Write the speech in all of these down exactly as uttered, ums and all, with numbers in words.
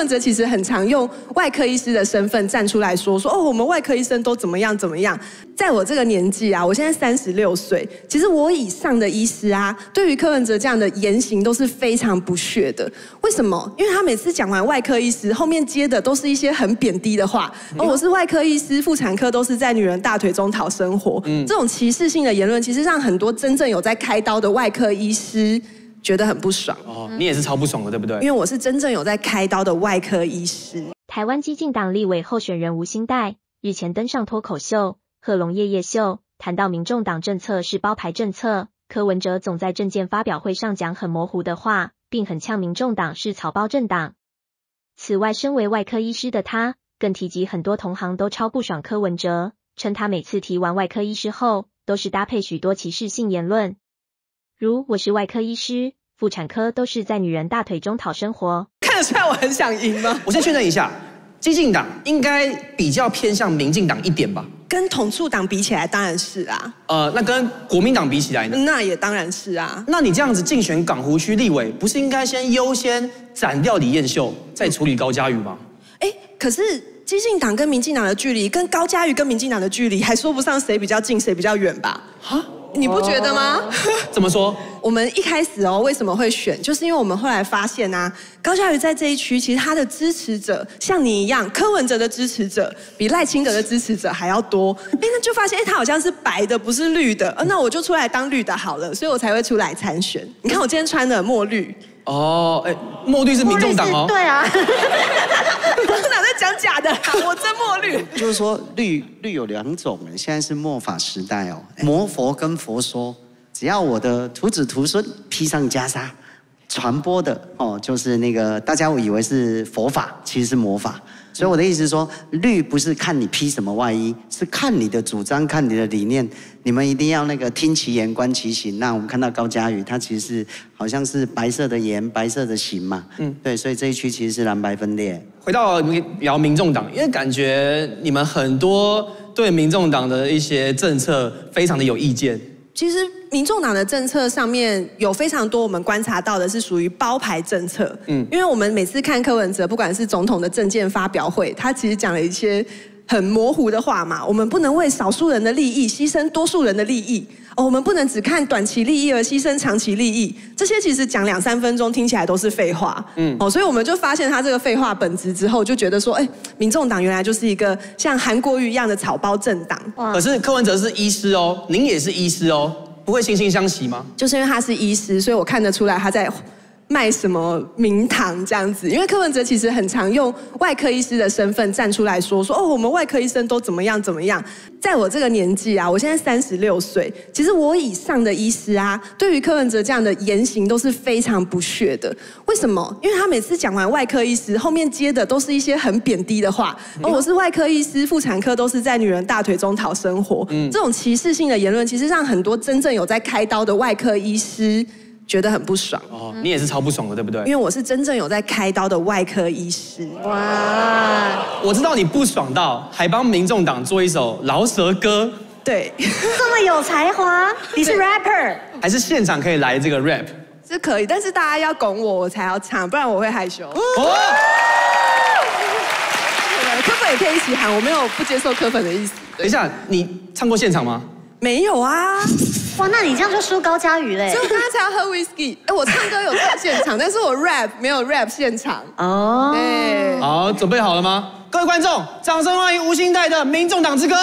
文哲其实很常用外科医师的身份站出来说说哦，我们外科医生都怎么样怎么样。在我这个年纪啊，我现在三十六岁，其实我以上的医师啊，对于柯文哲这样的言行都是非常不屑的。为什么？因为他每次讲完外科医师，后面接的都是一些很贬低的话。哦，我是外科医师，妇产科都是在女人大腿中讨生活。嗯，这种歧视性的言论，其实让很多真正有在开刀的外科医师觉得很不爽。 哦，你也是超不爽的，对不对？ 因为我是真正有在开刀的外科医师。 台湾基进党立委候选人吴欣岱日前登上脱口秀《贺龙夜夜秀》，谈到民众党政策是包牌政策，柯文哲总在政见发表会上讲很模糊的话，并很呛民众党是草包政党。此外，身为外科医师的他，更提及很多同行都超不爽柯文哲，称他每次提完外科医师后，都是搭配许多歧视性言论，如我是外科医师，妇产科都是在女人大腿中讨生活。 看得出来我很想赢吗？ 我先确认一下，基进党应该比较偏向民进党一点吧？ 跟统促党比起来，当然是啊。 呃，那跟国民党比起来呢？ 那也当然是啊。 那你这样子竞选港湖区立委，不是应该先优先斩掉李彦秀，再处理高嘉瑜吗？ 哎，可是基进党跟民进党的距离，跟高嘉瑜跟民进党的距离，还说不上谁比较近，谁比较远吧？哈？你不觉得吗？ 怎么说？ 我们一开始哦，为什么会选？就是因为我们后来发现啊，高嘉瑜在这一区，其实他的支持者像你一样，柯文哲的支持者比赖清德的支持者还要多。哎，那就发现，哎，他好像是白的，不是绿的。呃，那我就出来当绿的好了，所以我才会出来参选。你看我今天穿的墨绿。 哦，哎，墨绿是民众党哦。 对啊。 我哪在讲假的、啊？我真墨绿。 就是说绿绿有两种，现在是末法时代哦。魔佛跟佛说，只要我的徒子徒孙披上袈裟，传播的哦，就是那个大家以为是佛法，其实是魔法。所以我的意思是说，绿不是看你披什么外衣，是看你的主张，看你的理念。你们一定要那个听其言，观其行。那我们看到高嘉瑜，他其实是好像是白色的言，白色的行嘛。嗯，对，所以这一区其实是蓝白分裂。 回到聊民众党，因为感觉你们很多对民众党的一些政策非常的有意见。 其实民众党的政策上面有非常多我们观察到的是属于包牌政策。嗯，因为我们每次看柯文哲，不管是总统的政见发表会，他其实讲了一些很模糊的话嘛。我们不能为少数人的利益牺牲多数人的利益。哦，我们不能只看短期利益而牺牲长期利益。这些其实讲两三分钟听起来都是废话。嗯，哦，所以我们就发现他这个废话本质之后，就觉得说，哎，民众党原来就是一个像韩国瑜一样的草包政党。 可是柯文哲是医师哦，您也是医师哦，不会惺惺相惜吗？ 就是因为他是医师，所以我看得出来他在卖什么名堂这样子。因为柯文哲其实很常用外科医师的身份站出来说说哦，我们外科医生都怎么样怎么样。在我这个年纪啊，我现在三十六岁，其实我以上的医师啊，对于柯文哲这样的言行都是非常不屑的。为什么？因为他每次讲完外科医师，后面接的都是一些很贬低的话。哦，我是外科医师，妇产科都是在女人大腿中讨生活。嗯，这种歧视性的言论，其实让很多真正有在开刀的外科医师觉得很不爽。 哦，你也是超不爽的，对不对？ 因为我是真正有在开刀的外科医师。 哇！ 我知道你不爽到还帮民众党做一首饶舌歌。 对， 这么有才华，你是 rapper？ 还是现场可以来这个 rap？ 是可以，但是大家要拱我，我才要唱，不然我会害羞。哦，柯粉也可以一起喊，我没有不接受柯粉的意思。 等一下，你唱过现场吗？ 没有啊。 哇，那你这样就输高嘉瑜嘞！ 所以我刚刚才要喝 whisky。哎，我唱歌有唱现场，但是我 rap 没有 rap 现场。哦，对。 好，准备好了吗？各位观众，掌声欢迎吴欣岱的《民众党之歌》。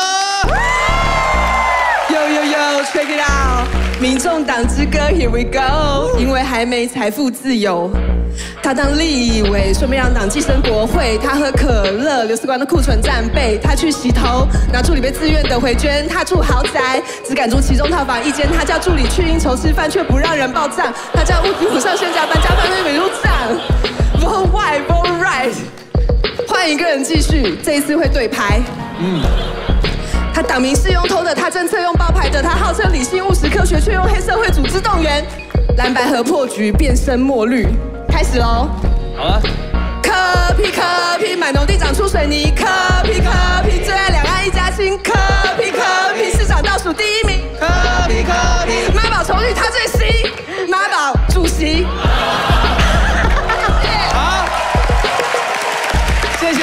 Yo yo yo, check it out！ 民众党之歌 ，Here we go！ 因为还没财富自由。他当立委，顺便让党寄生国会。他喝可乐，刘思光的库存战备。他去洗头，拿助理被自愿的回捐。他住豪宅，只敢住其中套房一间。他叫助理去应酬吃饭，却不让人报账。他叫物品上限加班，加班费没入账。Vote right, vote right。欢迎个人继续，这一次会对拍。嗯。他党名是用偷的，他政策用包牌的，他号称理性务实科学，却用黑社会组织动员。蓝白合破局，变身墨绿。开始喽！ 好了。 柯 P 柯 P 买农地长出水泥，柯 P 柯 P 最爱两岸一家亲，柯 P 柯 P 市长倒数第一名， 柯 P 柯 P 妈宝丑女他最新，妈宝主席。 好，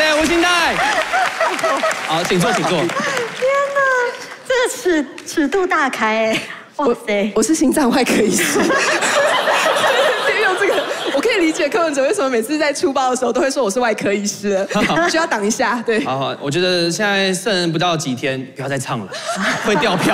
吴欣岱。好，请坐，请坐。 天哪，这个尺尺度大开哎！哇塞， 我是心脏外科医师。用这个，我可以理解柯文哲为什么每次在出包的时候都会说我是外科医师，需要挡一下。对， 好好，我觉得现在剩不到几天，不要再唱了，会掉票。